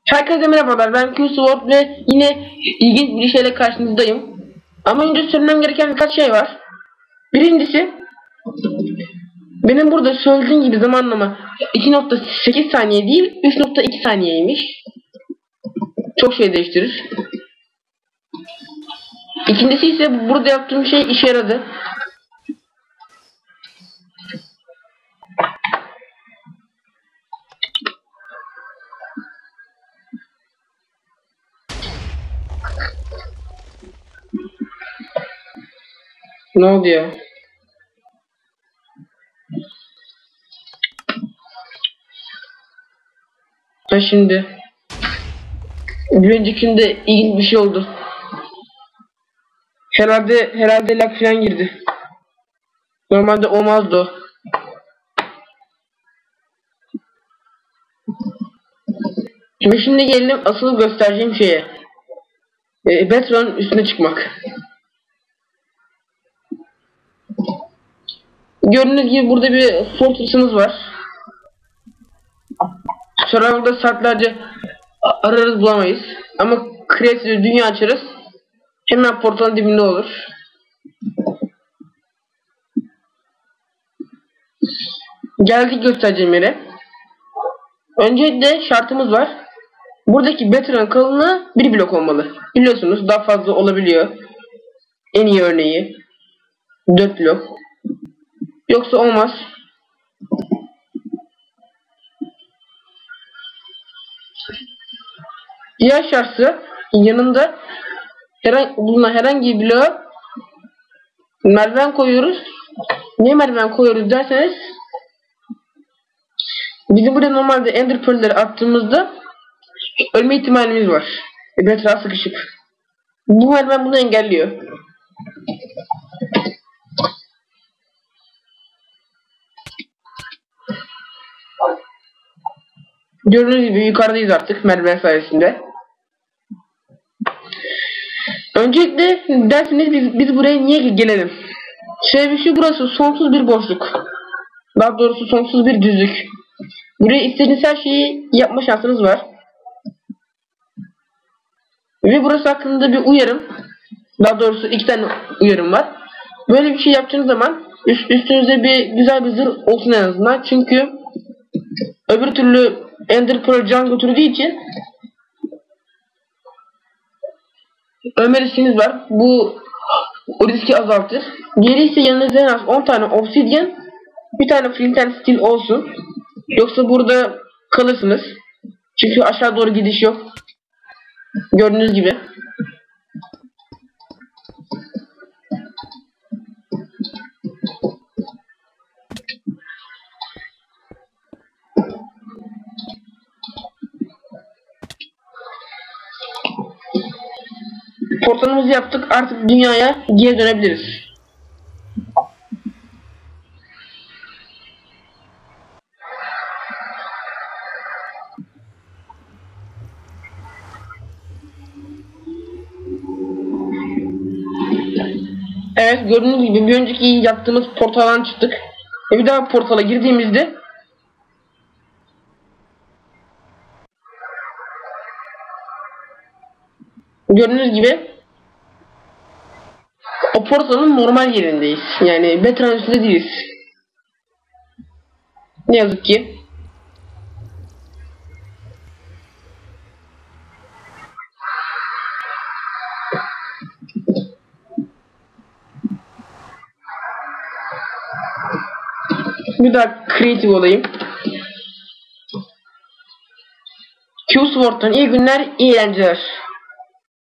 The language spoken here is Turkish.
Herkese merhabalar, ben Q-Sword ve yine ilginç bir şeyle karşınızdayım. Ama önce söylemem gereken birkaç şey var. Birincisi, benim burada söylediğim gibi zamanlama 2.8 saniye değil 3.2 saniyeymiş. Çok şey değiştirir. İkincisi ise burada yaptığım şey işe yaradı. Ne oldu ya? Ha şimdi. Bir öncekinde ilginç bir şey oldu. Herhalde lag falan girdi. Normalde olmazdı o. Ve şimdi gelelim asıl göstereceğim şeye. Betron'un üstüne çıkmak. Gördüğünüz gibi burada bir fortress'ımız var. Survival'da saatlerce ararız bulamayız. Ama Creative'de dünya açarız. Hemen portalın dibinde olur. Geldik göstereceğim yere. Öncelikle şartımız var. Buradaki Betron'un kalınlığı 1 blok olmalı. Biliyorsunuz daha fazla olabiliyor. En iyi örneği 4 blok. Yoksa olmaz. Diğer şartı yanında bulunan herhangi bir bloğa merdiven koyuyoruz. Niye merdiven koyuyoruz derseniz, bizim burada normalde Ender Pearl'leri attığımızda ölme ihtimalimiz var. Etrafa sıkışıp. Bu merdiven bunu engelliyor. Gördüğünüz gibi yukarıdayız artık merdiven sayesinde. Öncelikle dersiniz biz buraya niye gelelim? Sebebi şu, burası sonsuz bir boşluk. Daha doğrusu sonsuz bir düzlük. Buraya istediğiniz her şeyi yapma şansınız var. Ve burası hakkında bir uyarım. Daha doğrusu 2 tane uyarım var. Böyle bir şey yaptığınız zaman üstünüzde güzel bir zırh olsun en azından. Çünkü öbür türlü Ender Pearl can götürdüğü için ölme riskiniz var. Bu o riski azaltır. Geri ise yanınızda en az 10 tane obsidian, bir tane flint and steel olsun. Yoksa burada kalırsınız. Çünkü aşağı doğru gidiş yok. Gördüğünüz gibi. Portalımızı yaptık. Artık dünyaya geri dönebiliriz. Evet, gördüğünüz gibi bir önceki yaptığımız portaldan çıktık. Ve bir daha portala girdiğimizde gördüğünüz gibi o portalın normal yerindeyiz. Yani Betron'un üstünde değiliz. Ne yazık ki. Bir daha creative olayım. Q-Sword'dan iyi günler, iyi eğlenceler.